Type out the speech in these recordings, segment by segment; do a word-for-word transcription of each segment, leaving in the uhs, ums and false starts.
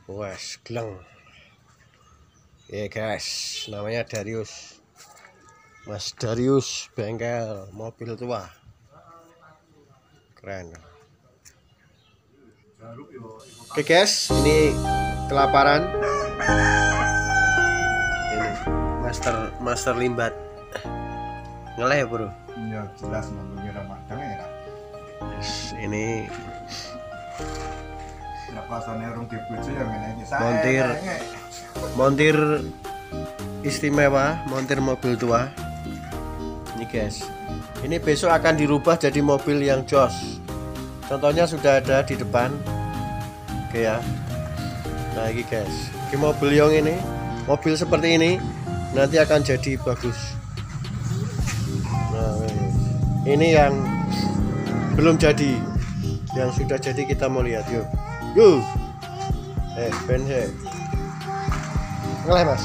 Wes gleng ya guys, namanya Darius, Mas Darius bengkel mobil tua, keren. Oke guys, ini kelaparan, ini master master limbat ngeleh bro ya jelas mobilnya Ramadan ya. Yes, ini montir montir istimewa, montir mobil tua ini guys. Ini besok akan dirubah jadi mobil yang jos, contohnya sudah ada di depan. Oke ya, nah ini guys, di mobil yang ini, mobil seperti ini nanti akan jadi bagus. Nah ini yang belum jadi, yang sudah jadi kita mau lihat. Yuk yuk eh ben he ngeleh mas.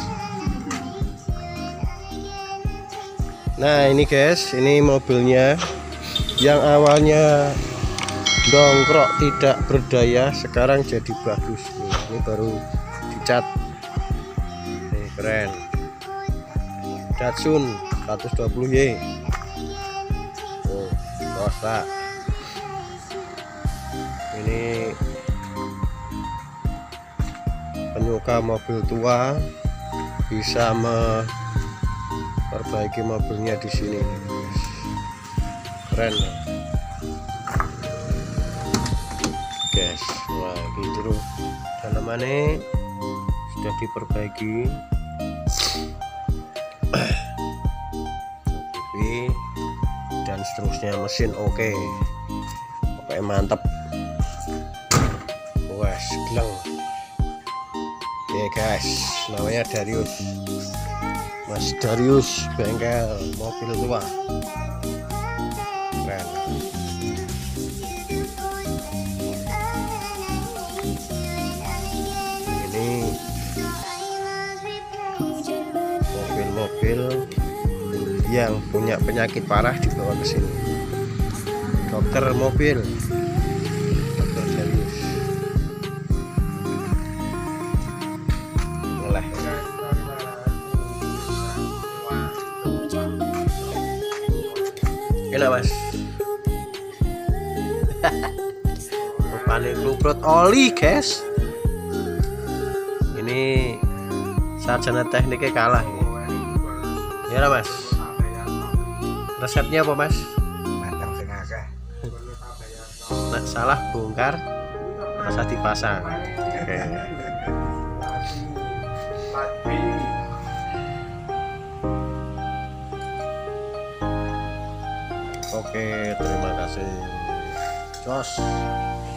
Nah ini guys, ini mobilnya yang awalnya dongkrok tidak berdaya sekarang jadi bagus. Ini baru dicat, ini keren. Datsun seratus dua puluh Y. Oh Toyota. Ini penyuka mobil tua bisa memperbaiki mobilnya di sini, keren guys. Wah gitu, dalamannya sudah diperbaiki, dan seterusnya mesin oke, okay. Pokoknya mantap. Wes gleng ya guys, namanya Darius, Mas Darius bengkel mobil tua, keren. Ini mobil-mobil yang punya penyakit parah dibawa ke sini. Dokter mobil, Dokter Darius. Ngeleh. Enak mas. Panik luprut oli guys. Ini sarjana tekniknya kalah ya. Ya mas. Resepnya apa mas? Nah, salah bongkar, rasa dipasang. Oke. Oke, terima kasih. Jos.